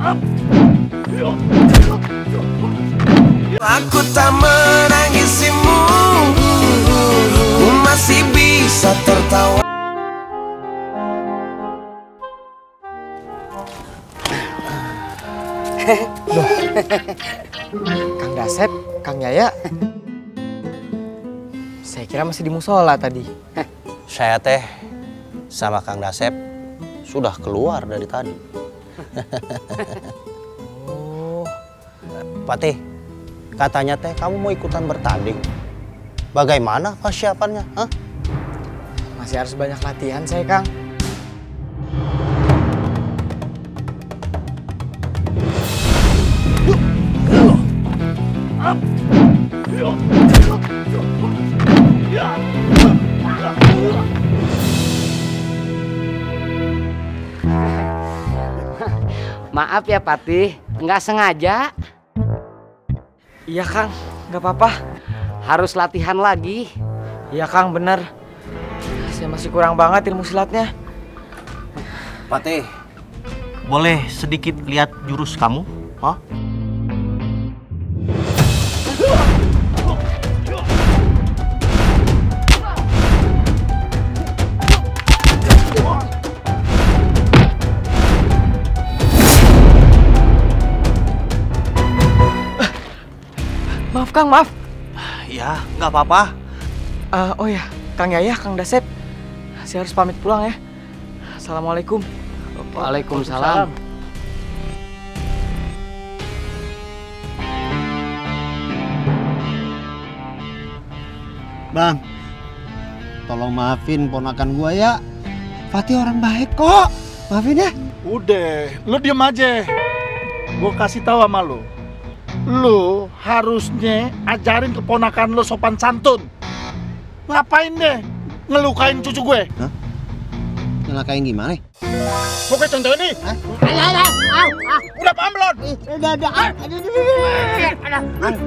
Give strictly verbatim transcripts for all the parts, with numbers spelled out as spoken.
Aku tak menangisimu, ku masih bisa tertawa. Kang Dasep, Kang Yaya. Saya kira masih di musola tadi. Saya teh sama Kang Dasep sudah keluar dari tadi. Oh, Patih, katanya teh kamu mau ikutan bertanding. Bagaimana persiapannya? Hah? masih harus banyak latihan saya, Kang. Maaf ya Patih, nggak sengaja. Iya, Kang, nggak apa-apa. Harus latihan lagi. Iya, Kang, bener. Saya masih kurang banget ilmu silatnya. Patih, boleh sedikit lihat jurus kamu? Hah? Maaf, Kang, maaf. Ya, nggak apa-apa. Uh, oh ya, Kang Yaya, Kang Dasep. Saya harus pamit pulang ya. Assalamualaikum. Waalaikumsalam. Bang, tolong maafin ponakan gua ya. Fatih orang baik kok. Maafin ya. Udah, lu diem aja. Gua kasih tahu sama lu. Lu harusnya ajarin keponakan lu sopan santun. Ngapain deh ngelukain cucu gue? Hah? Ngelakain gimana? Pokoknya contoh ini. Hah? Alah, alah, au, ah, udah paham belum? Udah, udah, ah, aduh, aduh, aduh, aduh.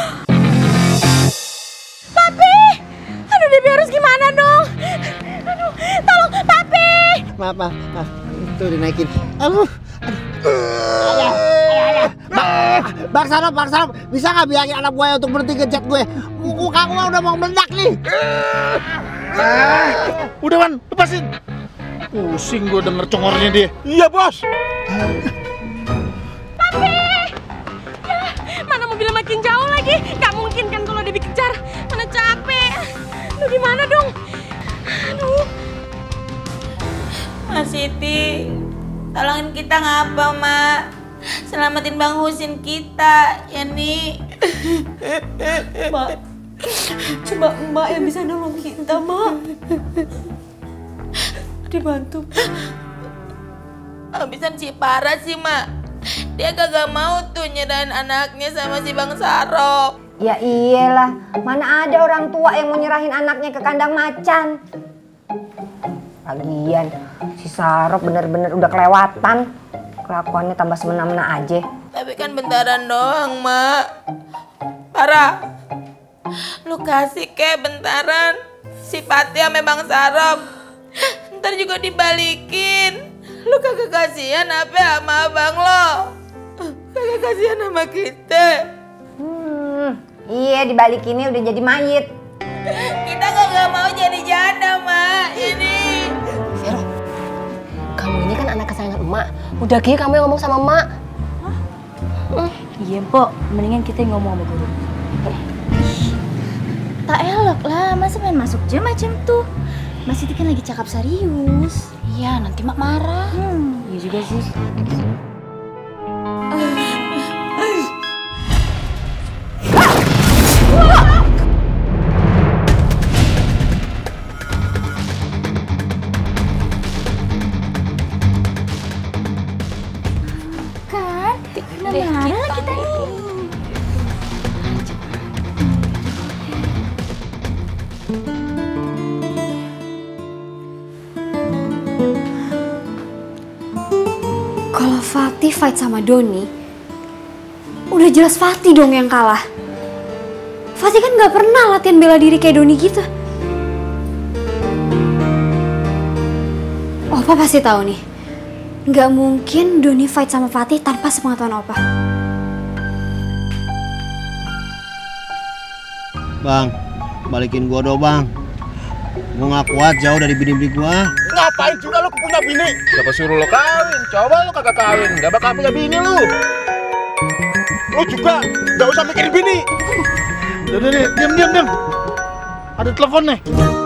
Papi! Aduh, Debbie harus gimana dong? Aduh, tolong, Papi! Maaf, maaf, maaf. Tuh dinaikin. Aduh, aduh. Bang Sarop, Bang Sarop, bisa nggak bilangin anak gue untuk berhenti ngejat gue? Muka gue udah mau meledak nih. Udah Wan, lepasin. Pusing gue denger congornya dia. Iya bos. Papi! Ya, mana mobil makin jauh lagi? Gak mungkin kan kalau Debbie kejar. Mana capek. Aduh, gimana dong? Aduh. Mas Siti, tolongin kita ngapa, Mak? Selamatin Bang Husin kita, ya nih. Mbak, cuma Mbak yang bisa nolong kita, Mbak. Dibantu. Habisan si parah sih, Mak. Dia kagak mau tuh nyerahin anaknya sama si Bang Sarop. Ya iyalah, mana ada orang tua yang mau nyerahin anaknya ke kandang macan. Lagian, si Sarop bener-bener udah kelewatan. Kelakuannya tambah semena-mena aja. Tapi kan bentaran doang, Mak. Parah. Lu kasih ke bentaran. Si Fatih sama Bang Sarop. Ntar juga dibalikin. Lu kagak kasihan apa sama abang lo? Kagak kasihan sama kita. Hmm, iya dibalikinnya udah jadi mayit. Kita kagak mau jadi janda, Mak. Ini. Vero, kamu ini kan anak kesayangan emak. Udah gini kamu yang ngomong sama emak. Hah? Mm. Iya, Pok. Mendingan kita yang ngomong sama guru. Tak elok lah, masa main masuk jam macam tuh. Mas Siti kan lagi cakap serius. Iya, nanti mak marah. Hmm. Iya juga sih. Kan, udah marah lah kita nih. Kalau Fatih fight sama Doni, udah jelas Fatih dong yang kalah. Fatih kan gak pernah latihan bela diri kayak Doni gitu. Opa pasti tahu nih, Nggak mungkin Doni fight sama Fatih tanpa sepengetahuan Opa. Bang, balikin gua dong bang. Gua nggak kuat jauh dari bini-bini gua. Ngapain juga lu punya bini? Siapa suruh lo kawin? Coba lu kagak kawin, gak bakal punya bini lu. Lu juga gak usah mikirin bini. Udah, udah, diam, diam, diam. Ada telepon nih.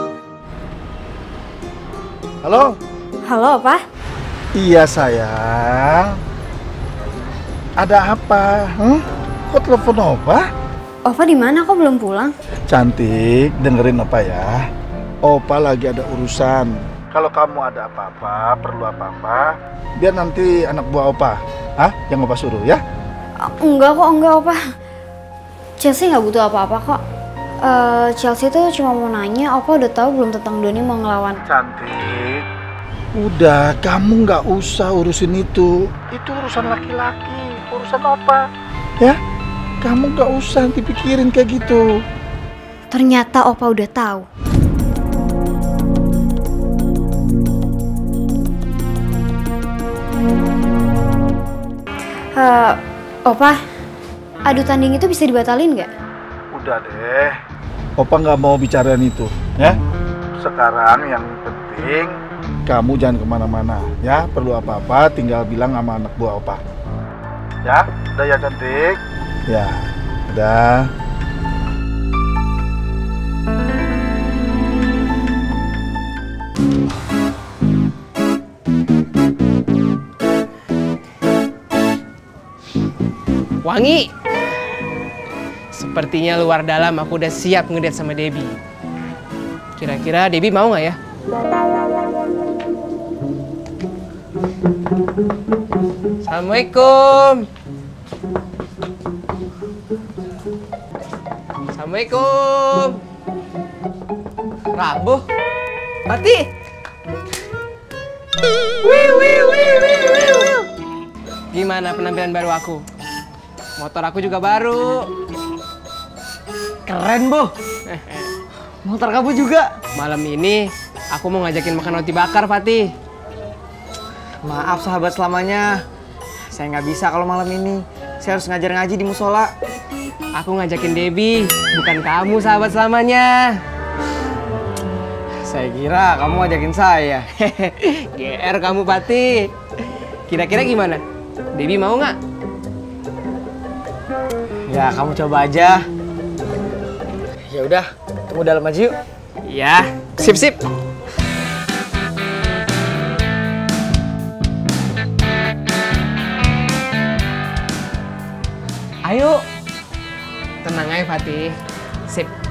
Halo? Halo, Opa? Iya, sayang. Ada apa? Huh? Kok telepon Opa? Opa di mana? Kok belum pulang? Cantik, dengerin Opa ya. Opa lagi ada urusan. Kalau kamu ada apa-apa, perlu apa-apa, biar nanti anak buah Opa, ah, yang Opa suruh ya. Enggak kok, enggak Opa. Chelsea nggak butuh apa-apa kok. Uh, Chelsea tuh cuma mau nanya, Opa udah tahu belum tentang Doni mau ngelawan? Cantik, udah kamu nggak usah urusin itu. Itu urusan laki-laki, urusan Opa, ya. Kamu nggak usah dipikirin kayak gitu. Ternyata Opa udah tahu. Uh, Opa, adu tanding itu bisa dibatalin nggak? Udah deh, Opa nggak mau bicarain itu, ya. Sekarang yang penting kamu jangan kemana-mana, ya. Perlu apa-apa tinggal bilang sama anak buah Opa. Ya, udah ya cantik. Ya, udah. Wangi. Sepertinya luar dalam aku udah siap ngedate sama Debbie. Kira-kira Debbie mau nggak ya? Assalamualaikum. Assalamualaikum. Rabu. Fatih. Wih, wih, wih, wih, wih. Gimana penampilan baru aku? Motor aku juga baru. Keren, Bu. Motor kamu juga. Malam ini aku mau ngajakin makan roti bakar, Fatih. Maaf sahabat selamanya. Saya nggak bisa kalau malam ini. Saya harus ngajar ngaji di musola. Aku ngajakin Debbie, bukan kamu sahabat selamanya. Saya kira kamu ngajakin saya. G R kamu, Fatih. Kira-kira gimana? Debbie mau nggak? Ya, kamu coba aja. Ya udah, tunggu dalam aja yuk. Ya, sip sip. Ayo. Tenang aja, Fatih. Sip.